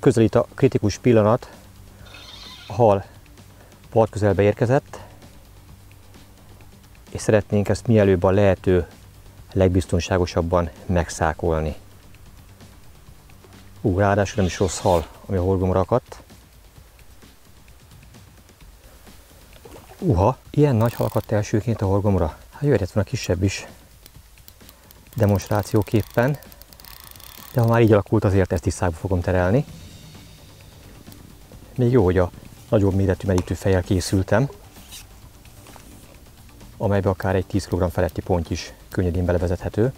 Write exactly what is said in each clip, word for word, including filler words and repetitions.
közelít a kritikus pillanat, a hal part közelbe érkezett, és szeretnénk ezt mielőbb a lehető legbiztonságosabban megszákolni. Ú, ráadásul nem is rossz hal, ami a horgomra akadt. Uha, ilyen nagy hal akadt elsőként a horgomra. Hát jöhetett volna kisebb is demonstrációképpen, de ha már így alakult, azért ezt tisztába fogom terelni. Még jó, hogy a nagyobb méretű merítőfejjel készültem, amelybe akár egy tíz kilogramm feletti ponty is könnyedén belevezethető.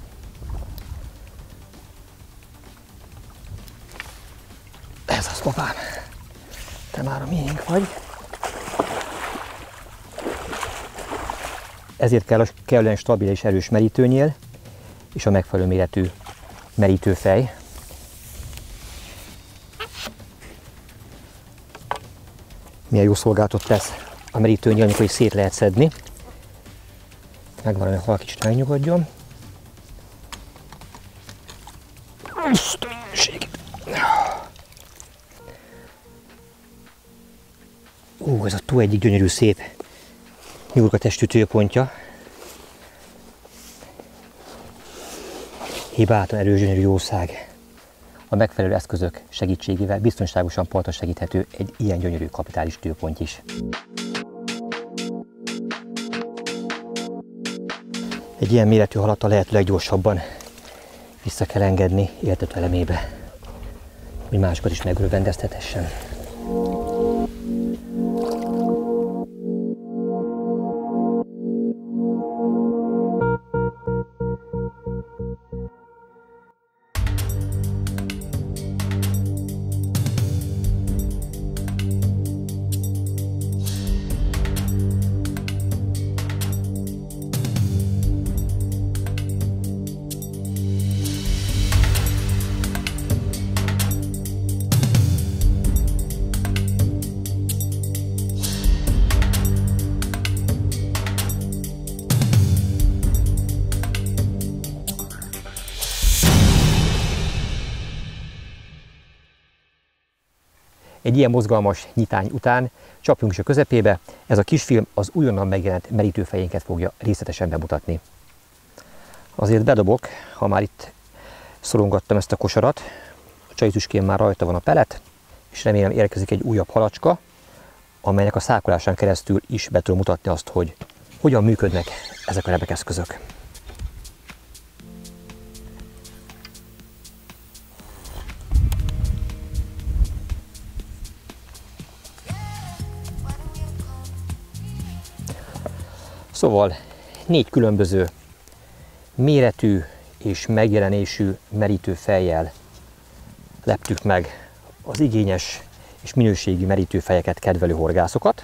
Ez az, papám! Te már a miénk vagy. Ezért kell a kellően stabil és erős merítőnyél, és a megfelelő méretű merítőfej. Milyen jó szolgálatot tesz a merítőnyél, amikor is szét lehet szedni. Megvan, hogy a hal kicsit megnyugodjon. Ú, ez a tó egyik gyönyörű szép nyúlka testű tőpontja. Hibátlan erős gyönyörű jószág. A megfelelő eszközök segítségével biztonságosan partra segíthető egy ilyen gyönyörű kapitális tőponty is. Egy ilyen méretű halat a lehető leggyorsabban vissza kell engedni éltető elemébe, hogy másokat is megörvendeztethessen. Egy ilyen mozgalmas nyitány után csapjunk is a közepébe. Ez a kisfilm az újonnan megjelent merítőfejénket fogja részletesen bemutatni. Azért bedobok, ha már itt szorongattam ezt a kosarat, a csajtüskén már rajta van a pelet, és remélem érkezik egy újabb halacska, amelynek a szákolásán keresztül is be tudom mutatni azt, hogy hogyan működnek ezek a remek eszközök. Szóval négy különböző méretű és megjelenésű merítőfejjel leptük meg az igényes és minőségi merítőfejeket kedvelő horgászokat.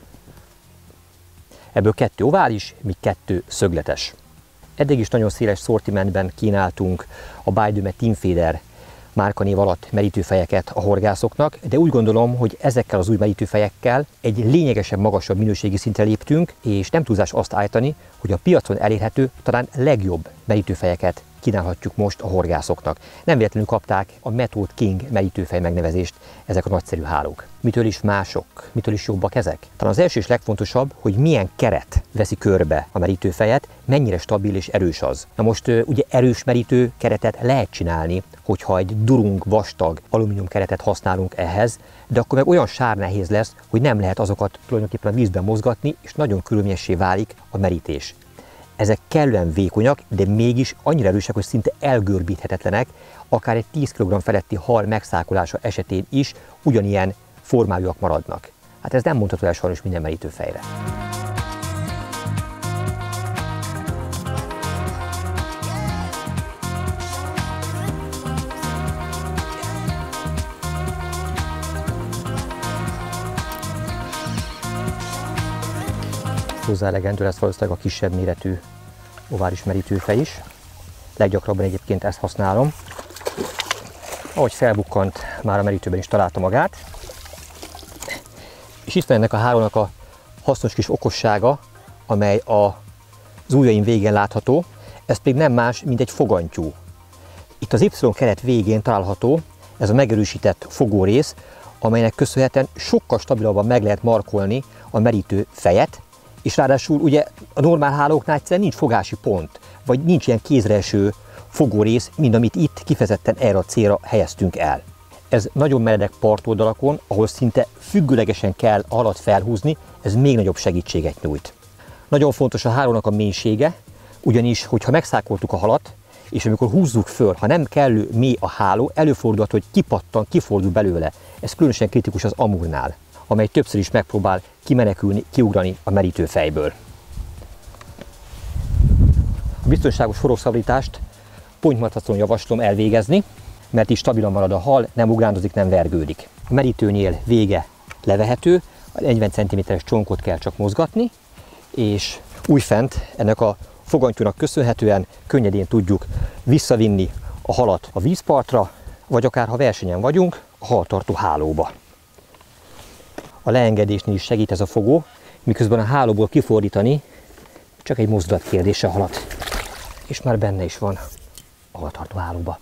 Ebből kettő ovális, míg kettő szögletes. Eddig is nagyon széles szortimentben kínáltunk a Bidome Teamfeeder márkanév alatt merítőfejeket a horgászoknak, de úgy gondolom, hogy ezekkel az új merítőfejekkel egy lényegesen magasabb minőségi szintre léptünk, és nem túlzás azt állítani, hogy a piacon elérhető, talán legjobb merítőfejeket kínálhatjuk most a horgászoknak. Nem véletlenül kapták a Method King merítőfej megnevezést ezek a nagyszerű hálók. Mitől is mások? Mitől is jobbak ezek? Talán az első és legfontosabb, hogy milyen keret veszi körbe a merítőfejet, mennyire stabil és erős az. Na most ugye erős merítő keretet lehet csinálni, hogyha egy durung, vastag alumínium keretet használunk ehhez, de akkor meg olyan sárnehéz lesz, hogy nem lehet azokat tulajdonképpen a vízben mozgatni, és nagyon körülményessé válik a merítés. Ezek kellően vékonyak, de mégis annyira erősek, hogy szinte elgörbíthetetlenek, akár egy tíz kilogramm feletti hal megszákolása esetén is ugyanilyen formájúak maradnak. Hát ez nem mondható el sajnos minden merítőfejre. Hozzá elegendő lesz valószínűleg a kisebb méretű ovális merítőfej is. Leggyakrabban egyébként ezt használom. Ahogy felbukkant, már a merítőben is találta magát. És itt van ennek a hálónak a hasznos kis okossága, amely az ujjaim végén látható. Ez pedig nem más, mint egy fogantyú. Itt az Y keret végén található ez a megerősített fogórész, amelynek köszönhetően sokkal stabilabban meg lehet markolni a merítő fejet, és ráadásul ugye a normál hálóknál egyszerűen nincs fogási pont, vagy nincs ilyen kézre eső fogórész, mint amit itt kifejezetten erre a célra helyeztünk el. Ez nagyon meredek partoldalakon, ahol szinte függőlegesen kell a halat felhúzni, ez még nagyobb segítséget nyújt. Nagyon fontos a hálónak a mélysége, ugyanis, hogyha megszákoltuk a halat, és amikor húzzuk föl, ha nem kellő mély a háló, előfordulhat, hogy kipattan, kifordul belőle. Ez különösen kritikus az amurnál, amely többször is megpróbál kimenekülni, kiugrani a merítőfejből. A biztonságos horogszabadítást pontymatracon javaslom elvégezni, mert is stabilan marad a hal, nem ugrándozik, nem vergődik. A merítőnél vége levehető, a negyven centiméteres csonkot kell csak mozgatni, és újfent ennek a fogantyúnak köszönhetően könnyedén tudjuk visszavinni a halat a vízpartra, vagy akár ha versenyen vagyunk, a haltartó hálóba. A leengedésnél is segít ez a fogó, miközben a hálóból kifordítani csak egy mozdulat kérdése a halat. És már benne is van a haltartó hálóba.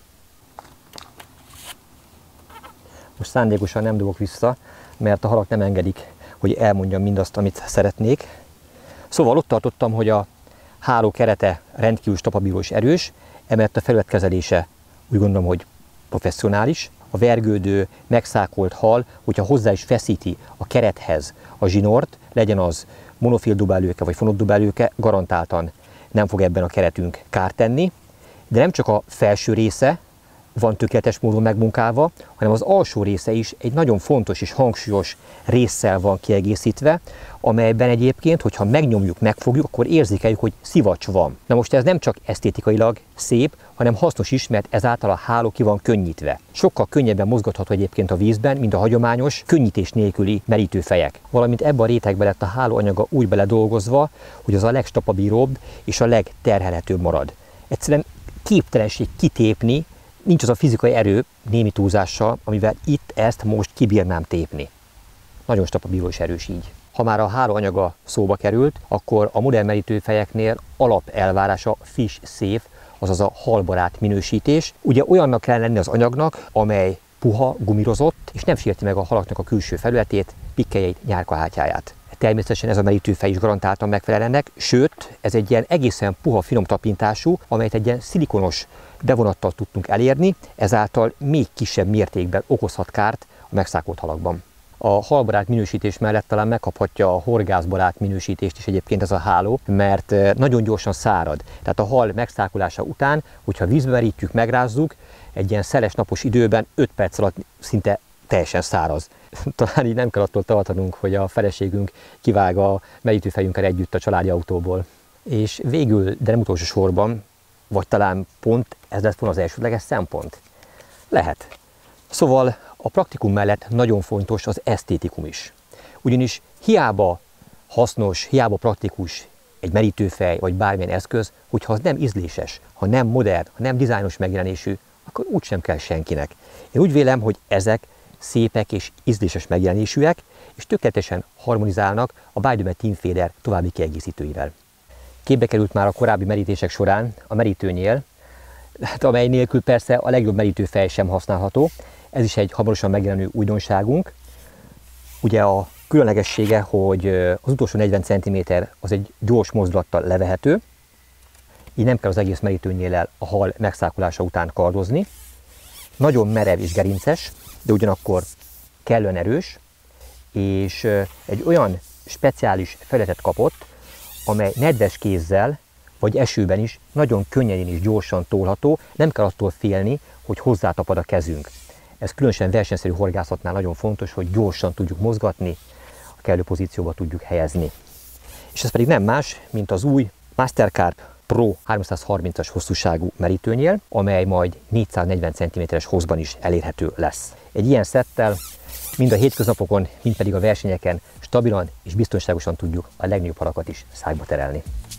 Most szándékosan nem dobok vissza, mert a halak nem engedik, hogy elmondjam mindazt, amit szeretnék. Szóval ott tartottam, hogy a háló kerete rendkívül stabil és erős, emellett a felületkezelése úgy gondolom, hogy professzionális. A vergődő, megszákolt hal, hogyha hozzá is feszíti a kerethez a zsinort, legyen az monofil dubálőke vagy fonott dubálőke, garantáltan nem fog ebben a keretünk kárt tenni. De nem csak a felső része van tökéletes módon megmunkálva, hanem az alsó része is egy nagyon fontos és hangsúlyos résszel van kiegészítve, amelyben egyébként, hogyha megnyomjuk, megfogjuk, akkor érzékeljük, hogy szivacs van. Na most ez nem csak esztétikailag szép, hanem hasznos is, mert ezáltal a háló ki van könnyítve. Sokkal könnyebben mozgatható egyébként a vízben, mint a hagyományos, könnyítés nélküli merítőfejek. Valamint ebbe a rétegbe lett a háló anyaga úgy beledolgozva, hogy az a legstabilebb és a legterhelhetőbb marad. Egyszerűen képtelenség kitépni, nincs az a fizikai erő némi túlzással, amivel itt ezt most kibírnám tépni. Nagyon stabil és erős így. Ha már a háló anyaga szóba került, akkor a modern merítőfejeknél alap elvárása fish safe, azaz a halbarát minősítés. Ugye olyannak kell lenni az anyagnak, amely puha, gumírozott, és nem sérti meg a halaknak a külső felületét, pikkelyeit, nyálkahártyáját. Természetesen ez a merítőfej is garantáltan megfelel ennek, sőt, ez egy ilyen egészen puha, finom tapintású, amelyet egy ilyen szilikonos bevonattal tudtunk elérni, ezáltal még kisebb mértékben okozhat kárt a megszákolt halakban. A halbarát minősítés mellett talán megkaphatja a horgászbarát minősítést is egyébként ez a háló, mert nagyon gyorsan szárad. Tehát a hal megszákolása után, hogyha vízbe merítjük, megrázzuk, egy ilyen szeles napos időben öt perc alatt szinte teljesen száraz. Talán így nem kell attól tartanunk, hogy a feleségünk kivág a merítőfejünkkel együtt a családi autóból. És végül, de nem utolsó sorban, vagy talán pont ez lett volna az elsődleges szempont? Lehet. Szóval a praktikum mellett nagyon fontos az esztétikum is. Ugyanis hiába hasznos, hiába praktikus egy merítőfej vagy bármilyen eszköz, hogyha az nem ízléses, ha nem modern, ha nem dizájnos megjelenésű, akkor úgysem kell senkinek. Én úgy vélem, hogy ezek szépek és ízléses megjelenésűek, és tökéletesen harmonizálnak a Bidome Teamfeeder további kiegészítőivel. Képbe került már a korábbi merítések során a merítőnyél, hát amely nélkül persze a legjobb merítőfej sem használható. Ez is egy hamarosan megjelenő újdonságunk. Ugye a különlegessége, hogy az utolsó negyven centiméter az egy gyors mozdulattal levehető, így nem kell az egész merítőnyéllel a hal megszákolása után kardozni. Nagyon merev és gerinces, de ugyanakkor kellően erős, és egy olyan speciális felületet kapott, amely nedves kézzel vagy esőben is nagyon könnyedén és gyorsan tolható, nem kell attól félni, hogy hozzátapad a kezünk. Ez különösen versenyszerű horgászatnál nagyon fontos, hogy gyorsan tudjuk mozgatni, a kellő pozícióba tudjuk helyezni. És ez pedig nem más, mint az új Mastercarp Pro háromszázharmincas hosszúságú merítőnyél, amely majd négyszáznegyven centiméteres hosszban is elérhető lesz. Egy ilyen szettel mind a hétköznapokon, mind pedig a versenyeken stabilan és biztonságosan tudjuk a legnagyobb halakat is szájba terelni.